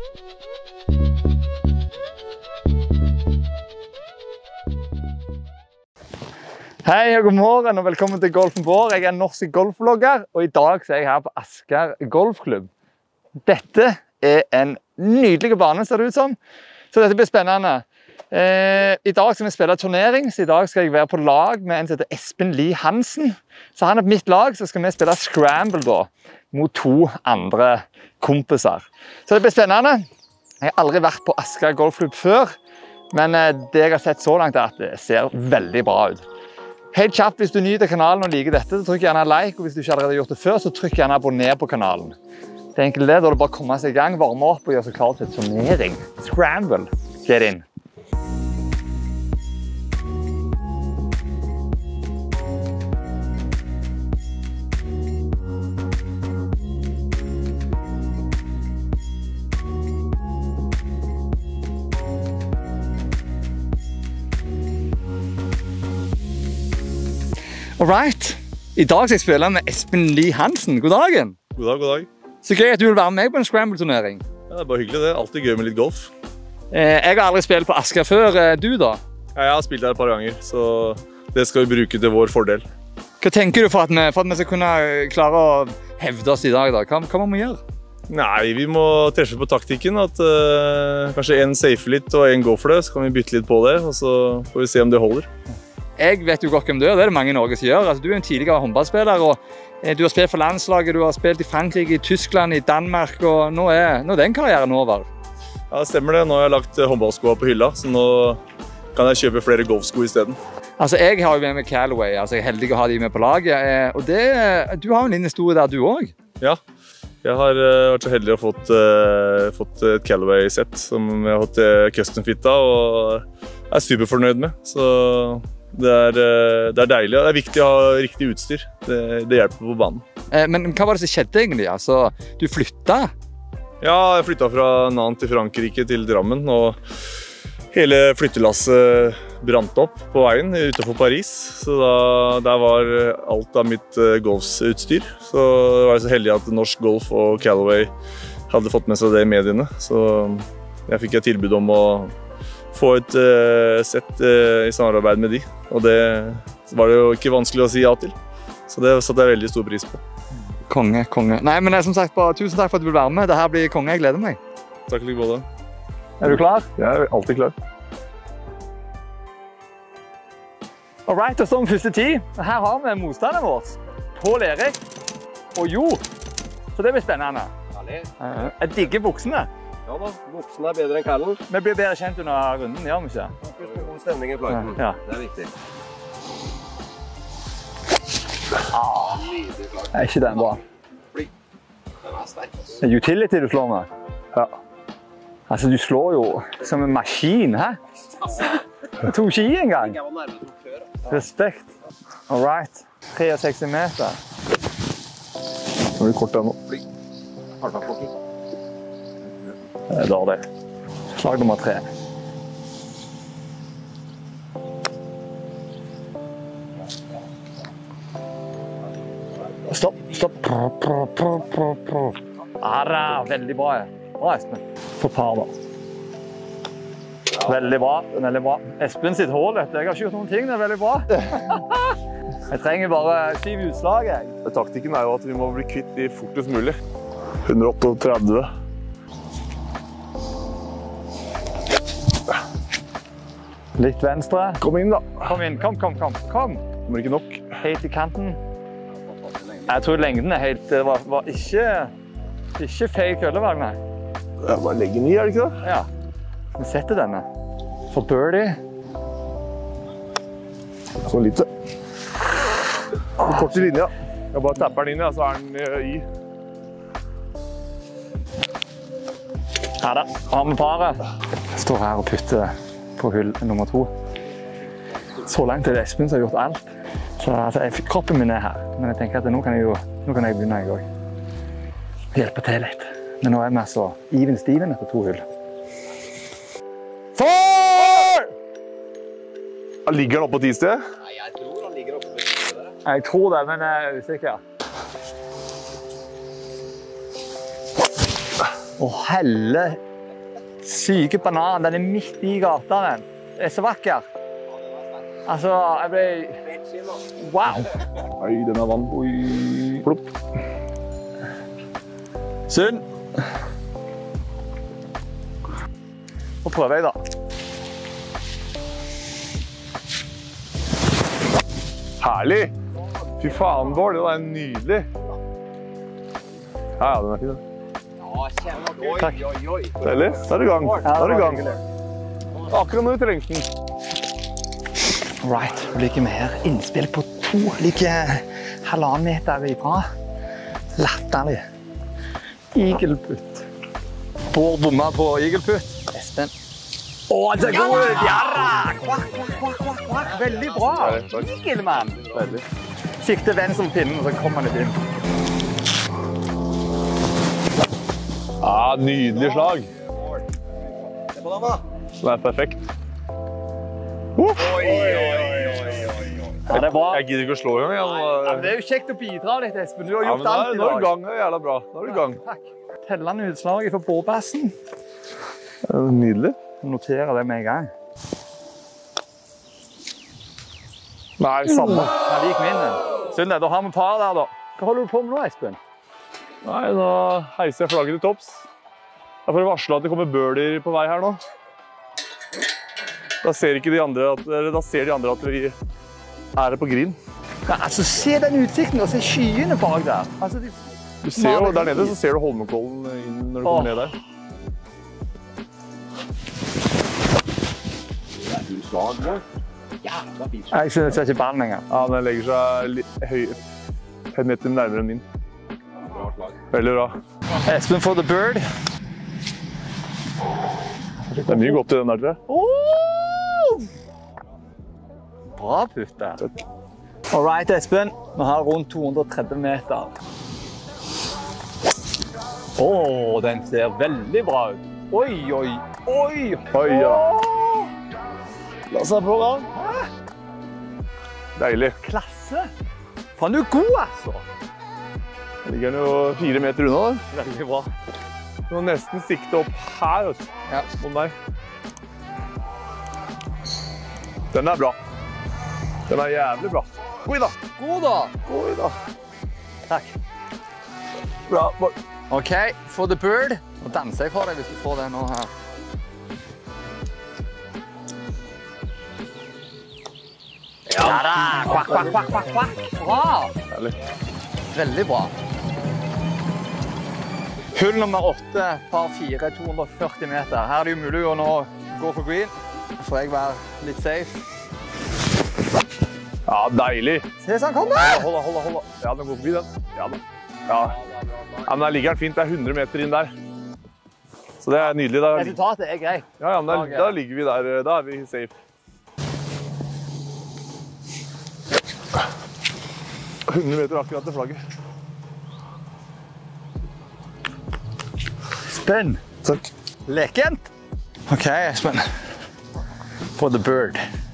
Hei og god morgen og velkommen til Golfen Vår. Jeg er en norsk golfvlogger, og i dag er jeg her på Asker Golfklubb. Dette er en nydelig bane, ser det ut som, så dette blir spennende. I dag skal vi spille turnering, så i dag skal jeg være på lag med en som heter Espen Lie Hansen. Så han er på mitt lag, så skal vi spille Scramble da, mot 2 andre kompiser. Så det blir spennende. Jeg har aldri vært på Asker Golfklubb før, men det jeg har sett så langt er at det ser veldig bra ut. Helt kjapt, hvis du er ny til kanalen og liker dette, så trykk gjerne like, og hvis du ikke allerede har gjort det før, så trykk gjerne abonner på kanalen. Det er enkelt det, da er det bare å komme seg i gang, varme opp og gjøre seg klar til turnering. Scramble, get in! Alright, i dag skal jeg spille med Espen Lie Hansen. God dagen! God dag, god dag. Så gøy at du vil være med på en Scramble-turnering. Ja, det er bare hyggelig det. Alltid gøy med litt golf. Jeg har aldri spilt på Asker før. Du da? Ja, jeg har spilt her et par ganger, så det skal vi bruke til vår fordel. Hva tenker du for at vi skal kunne klare å hevde oss i dag? Hva må vi gjøre? Nei, vi må treffe på taktikken. At kanskje en safer litt og en går for det, så kan vi bytte litt på det, og så får vi se om det holder. Jeg vet jo godt hvem du er, det er det mange i Norge som gjør. Altså, du er en tidligere håndballspiller, og du har spilt for landslaget, du har spilt i Frankrike, i Tyskland, i Danmark, og nå er den karrieren over. Ja, det stemmer det. Nå har jeg lagt håndballskoene på hylla, så nå kan jeg kjøpe flere golfsko i stedet. Altså, jeg har jo med meg Callaway, altså jeg er heldig å ha de med på laget, og du har jo en liten historie der du også. Ja, jeg har vært så heldig å fått et Callaway-sett som jeg har hatt custom-fitta, og er superfornøyd med. Så det er deilig, og det er viktig å ha riktig utstyr. Det hjelper på banen. Men hva var det som skjedde egentlig? Altså, du flyttet? Ja, jeg flyttet fra Nantes til Frankrike til Drammen, og hele flyttelasset brant opp på veien utenfor Paris. Så der var alt av mitt golfutstyr. Så jeg var så heldig at Norsk Golf og Callaway hadde fått med seg det i mediene. Så jeg fikk et tilbud om å få et sett i samarbeid med de, og det var det jo ikke vanskelig å si ja til. Så det satte jeg veldig stor pris på. Konge, konge. Nei, men som sagt, tusen takk for at du vil være med. Dette blir konge, jeg gleder meg. Takk like både. Er du klar? Jeg er alltid klar. Alright, og så om første tid. Her har vi motstanderen vår, Pål Erik og Jo. Så det blir spennende. Jeg digger buksene. Ja da, buksene er bedre enn kallen. Vi blir bedre kjent under runden, gjør vi ikke? Fokus på god stemning i flighten. Ja. Det er viktig. Er ikke den bra? Den er sterk. Det er utility du slår med? Ja. Altså, du slår jo som en maskin, hæ? Du tok ikke i engang. Jeg var nærmere tok før. Respekt. Alright. 63 meter. Nå er det kort der nå. Halvdagsblokken. Det er dårlig. Slag nummer 3. Stopp, stopp. Veldig bra. Bra, Espen. For par da. Veldig bra, veldig bra. Espen sitt hål, vet du. Jeg har ikke gjort noen ting, det er veldig bra. Jeg trenger bare 7 utslag, jeg. Taktikken er jo at vi må bli kvitt de fortest mulig. 138. Litt venstre. Kom inn da. Kom inn, kom. Kommer ikke nok. Helt i kanten. Jeg tror lengden er helt, det var ikke feil køllevalg, nei. Jeg bare legger den i, er det ikke det? Ja, vi setter denne. For birdie. Så litt. Kort i linja. Jeg bare tapper den inn, så er den i. Her da, har vi paret. Jeg står her og putter på hull nummer 2. Så langt er det Espen som har gjort alt. Så altså, kroppen min er her, men jeg tenker at nå kan jeg begynne jeg også. Hjelpe til litt. Men nå er vi altså even Steven etter 2 hull. For! Ligger han oppe på 10 sted? Nei, jeg tror han ligger oppe på 10 sted. Jeg tror det, men jeg er usikker. Å, helle syke banan. Den er midt i gata, den. Det er så vakker. Altså, jeg ble... Wow! Oi, den er vann. Oi. Plopp. Sunn. Nå prøver jeg da. Herlig! Fy faen, Bård, det var nydelig. Ja, den er fin. Takk. Deilig. Da er det i gang. Da er det i gang. Akkurat når vi trengte den. Right, nå ligger vi her. Innspill på 2. Ligger 1,5 meter ifra. Latterlig. Igelputt. Bård bomma på igelputt. Espen. Å, det går ut! Ja da! Kvakk, kvakk, kvakk, kvakk, kvakk. Veldig bra. Igelmann. Sikte venstre pinnen, og så kommer han litt inn. Ja, nydelig slag. Den er perfekt. Ja, det er bra. Jeg gidder ikke å slå engang. Ja, det er jo kjekt å bidra litt, Espen. Du har Ja, gjort men alt i nå er du dag. i gang. Det er jævla bra. Nå er du i gang. Takk. Tellende utslaget for bordbassen. Nydelig. Noterer det med en gang. Nei, samme. Jeg liker min den. Sånn det, da har vi par der da. Hva holder du på med nå, Espen? Nei, nå heiser jeg flagget til topps. Jeg får varsle at det kommer birdier på vei her nå. Da ser ikke de andre at, eller da ser de andre at vi er på green. Ja, altså, se den utsikten og se skyene bak der. Altså, Du ser jo, der nede så ser du Holmenkollen inn når du kommer ned der. Jeg synes ikke ballen engang. Ja, den legger seg en meter nærmere enn min. Veldig bra. Espen for the bird. Det er mye godt i den der, tror jeg. Bra putt der. All right, Espen. Vi har rundt 230 meter. Den ser veldig bra ut. Oi, oi, oi. Oi, ja. La oss ha på da. Deilig. Klasse. Faen, du er god, altså. Da ligger den jo 4 meter unna da. Veldig bra. Du må nesten sikte opp her, altså. Ja. Mot meg. Den er bra. Den er jævlig bra. Oi da. God da. Oi da. Takk. Bra. Ok, for the bird. Nå danser jeg for deg hvis du får det nå her. Ja da! Kvakk, kvakk, kvakk, kvakk, kvakk. Bra! Herlig. Veldig bra. Hull nummer 8, par 4, 240 meter. Her er det jo mulig å nå gå for green. Får jeg være litt safe. Ja, deilig. Se så han kommer! Hold da. Ja, den går forbi den. Ja da. Ja, men der ligger den fint. Det er 100 meter inn der. Så det er nydelig. Resultatet er greit. Ja, men da ligger vi der. Da er vi safe. 100 meter akkurat til flagget. Espen. Takk. Lekent. Ok, Espen. For the bird.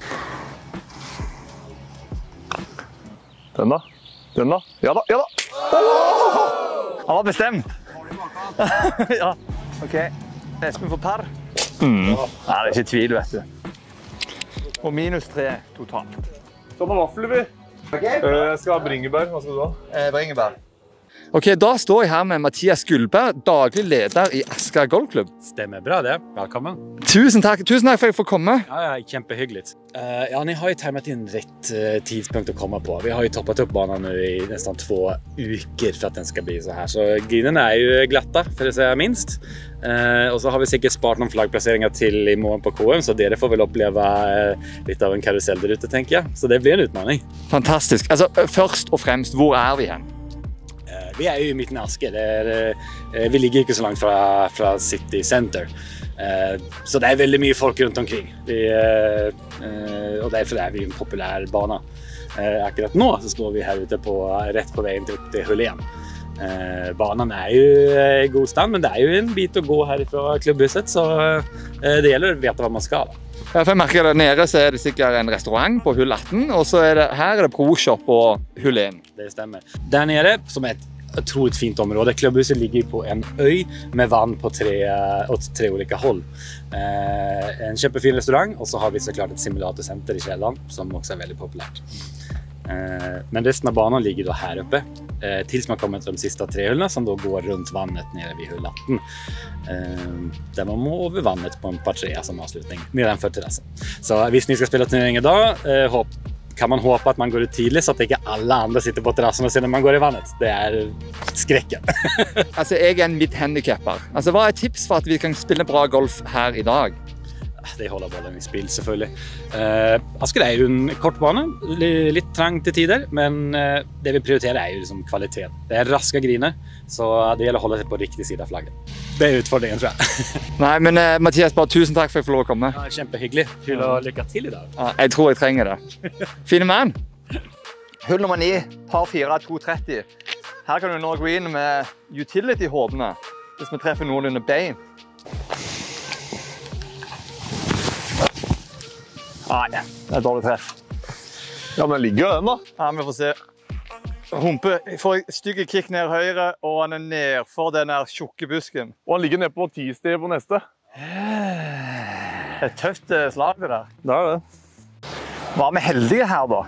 Den da? Den da? Ja da, ja da! Han var bestemt. Ja. Ok, Espen for par. Nei, det er ikke tvil, vet du. Og -3 totalt. Så med vafler vi. Jeg skal ha bringebær. Hva skal du ha? Bringebær. Ok, da står jeg her med Mathias Gullberg, daglig leder i Asker Golfklubb. Stemmer bra det. Velkommen. Tusen takk for at jeg får komme. Ja, kjempehyggelig. Ja, ni har ju tajmat in rätt tidspunkt att komma på. Vi har ju toppat upp banan nu i nästan 2 veckor för att den ska bli så här. Så grinen är ju glatta, för att säga minst. Och så har vi säkert sparat någon flaggplaceringar till i morgon på KM, så det får väl uppleva lite av en karusell där ute, tänker jag. Så det blir en utmaning. Fantastisk. Altså, først og fremst, hvor er vi hen? Vi är ju i mitten av Asker. Vi ligger inte så långt från City Center. Så det är väldigt mycket folk runt omkring. Och därför är vi en populär bana. Akkurat nu så står vi här ute rätt på vägen upp till Hulén. Banan är ju i god stand, men det är ju en bit att gå härifrån klubbhuset, så det gäller att veta vad man ska. Ja, for jeg merker der nede så er det sikkert en restaurant på hull 18, og så er det, her er det pro-shop på hull 1. Det stämmer. Där nere, som är ett otroligt fint område. Klubbhuset ligger på en øy med vann på åt tre olika håll. En kjempefin restaurant, og så har vi så klart et simulatorsenter i kjelleren, som også er veldig populært. Men resten av banen ligger da her oppe, tills man kommer til de siste 3 hullene, som da går rundt vannet nede ved hull 18. Der man må over vannet på en par 3 som avslutning, nedenfor terrassen. Så hvis ni skal spille turnering i dag, kan man håpe at man går ut tidlig, så at ikke alle andre sitter på terrassen og ser når man går i vannet. Det er skrekken. Altså, jeg er en midt-handicapper. Altså, hva er tips for at vi kan spille bra golf her i dag? Det holder bollen i spill, selvfølgelig. Asker er jo en kort bane, litt trang til tider, men det vi prioriterer er jo liksom kvalitet. Det er raske griner, så det gjelder å holde seg på riktig side av flagget. Det er utfordringen, tror jeg. Nei, men Mathias, bare tusen takk for at jeg får lov å komme. Ja, kjempehyggelig. Kul å lykke til i dag. Ja, jeg tror jeg trenger det. Fine mann. Hull nummer 9, par 4, 230. Her kan du nå green med utility-hårdene, hvis vi treffer noen under bein. Nei, det er dårlig treff. Ja, men ligger jo den da. Ja, vi får se. Humpe får et stygge kick ned høyre, og han er ned for den her tjukke busken. Og han ligger ned på 10-sted på neste. Det er et tøft slag det der. Det er det. Var vi heldige her da?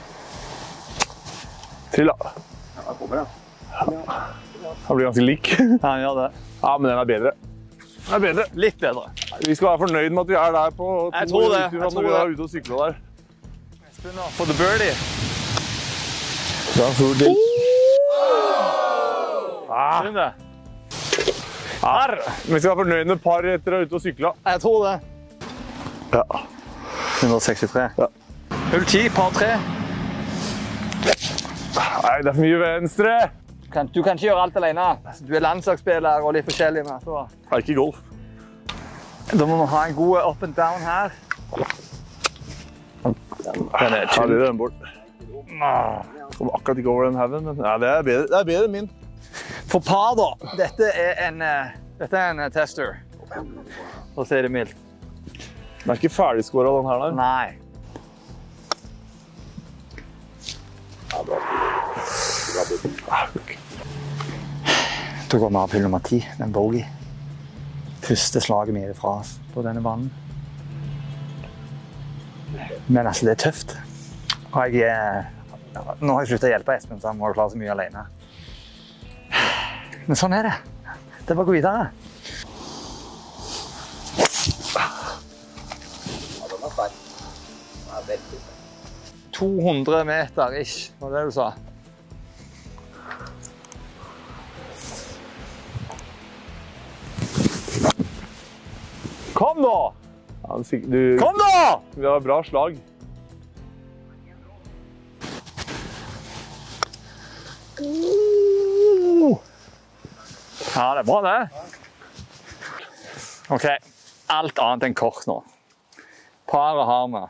Til da. Ja, da kommer den. Han blir ganske lik. Ja, han gjør det. Ja, men den er bedre. Den er bedre. Litt bedre. Vi skal være fornøyd med at vi er der på Jeg tror det. Når vi er ute og sykler der. For the birdie. Ja, for det. Skjønner det? Her! Vi skal være fornøyd med par etter å være ute og sykle. Jeg tror det. Ja. 163. Ja. Hull 10, par 3. Nei, det er for mye venstre. Du kan ikke gjøre alt alene. Du er landslagsspiller og litt forskjellig med. Så. Det er ikke golf. Da må vi ha en god up and down her. Den er chill. Ja, den bort. Kommer akkurat ikke over den haven, men ja, det er bedre enn min. For par da, dette er en tester. For å si det mildt. Den er ikke ferdigskåret den her der. Nei. Da går vi av hull nummer 10, den bogey. Første slaget vi er fra oss på denne banen. Men altså, det er tøft. Og nå har jeg sluttet å hjelpe Espen, så han må klare så mye alene. Men sånn er det. Det er bare å gå videre. Ja, den er sterk. Den er veldig sterk. 200 meter ish, var det du sa? Kom da! Ja, Kom da! Det var bra slag. Ja, det er bra det. Ok, alt annet enn kort nå. Paret har vi.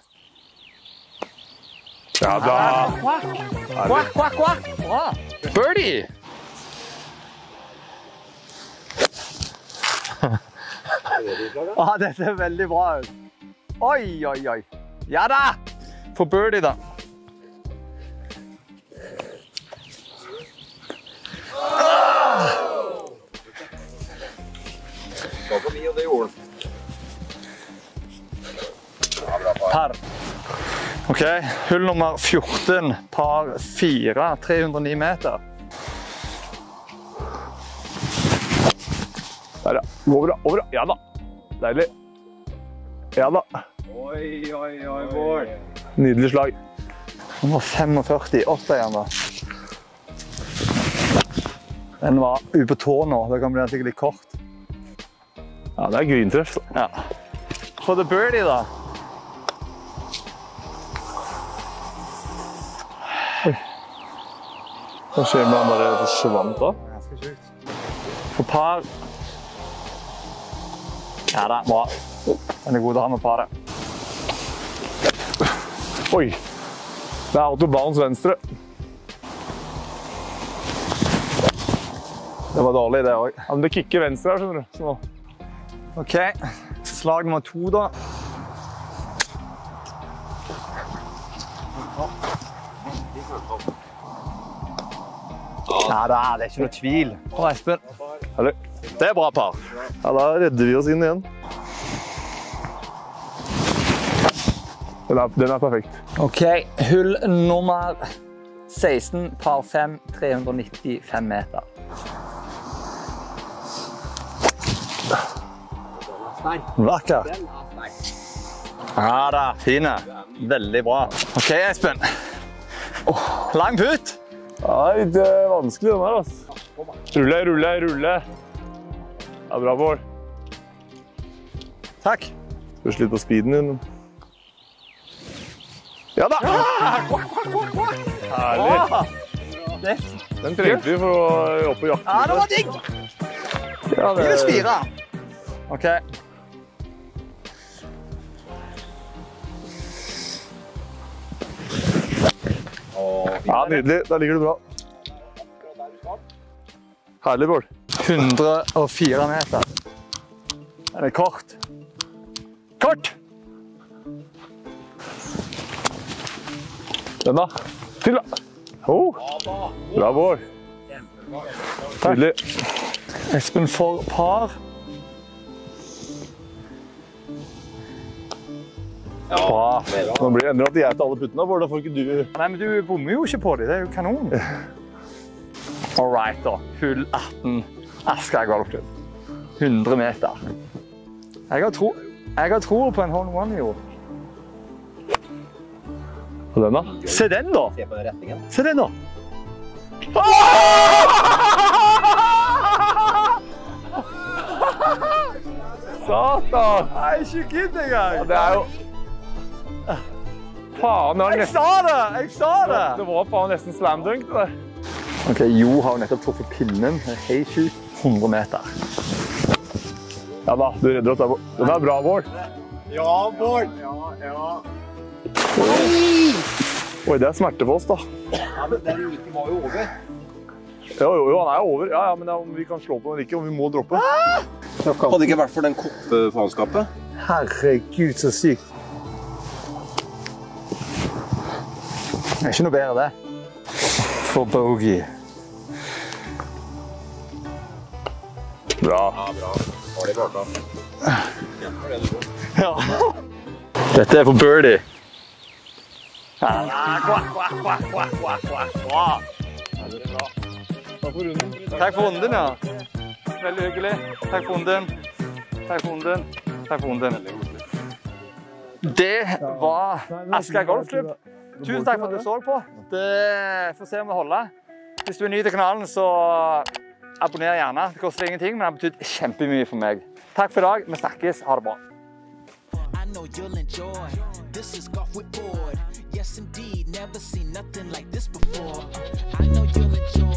Ja da! Quack, quack, quack! Bra! Birdie! Dette er veldig bra ut. Oi, oi, oi. Ja da! For birdie da. Skal på 9, og det gjorde den. Par. Ok, hull nummer 14, par 4, 309 meter. Der ja, over da, over da. Ja da. Deilig. Ja da. Oi, oi, oi, Bård. Nydelig slag. Nummer 45, 8 igjen da. Den var ute på tå nå, det kan bli sikkert litt kort. Ja, det er grintreff. Ja. For the birdie da. Hva skjer med han bare forsvant da? Ganske sjukt. For par. Ja da, bra. Den er god å ha med paret. Oi! Det er autobahns venstre. Det var dårlig det også. Ja, men det kikker venstre her, skjønner du. Så. Ok, slag nummer 2 da. Ja da, det er ikke noe tvil. Bra, Espen. Det er bra par. Ja, da redder vi oss inn igjen. Den er perfekt. Ok, hull nummer 16, par 5, 395 meter. Vakker. Ja da, fine. Veldig bra. Ok, Espen. Lang putt. Nei, det er vanskelig den her, altså. Rulle. Ja, bra, Bård. Takk. Spørs litt på speeden din. Ja da! Herlig. Den trengte vi for å opp på jakten. Ja, det var digg. Ja, Minus 4. Ok. Ja, nydelig. Der ligger det bra. Herlig, Bård. 104 meter. Den er kort. Kort! Den da. Til da. Bra, Bård. Nydelig. Espen for par. Bra. Nå blir det ender at jeg tar alle puttene, Bård. Da får ikke du... Nei, men du bommer jo ikke på det. Det er jo kanon. All right da. Hull 18. Asker golfklubb. 100 meter. Jeg har tro på en hole one i år. Og den da? Se den da! Se på den retningen. Se den da! Satan! Nei, ikke gidd engang! Ja, det er jo... Faen, Jeg sa det! Det var faen nesten slam dunk, det der. Ok, Jo har jo nettopp truffet pinnen. Det er helt sjukt. 100 meter. Ja da, du redder oss der, Bård. Den er bra, Bård. Ja, Bård! Ja. Oi, det er smerte for oss, da. Ja, men den like var jo over. Jo, han er over. Ja, men vi kan slå på den ikke, og vi må droppe. Hadde ikke vært for den koppefaenskapet. Herregud, så sykt. Det er ikke noe bedre det. For bogey. Bra. Ja, bra. Var det bra? Ja. Dette er for birdie. Ja. Bra. Takk for runden, ja. Veldig hyggelig. Takk for runden. Det var Asker golfklubb. Tusen takk for at du så på. Det får se om det holder. Hvis du er ny til kanalen, så abonner gjerne. Det koster ingenting, men det har betydd kjempemye for meg. Takk for i dag. Vi snakkes. Ha det bra. This is Golf with Bård. Yes, indeed. Never seen nothing like this before. I know you'll enjoy.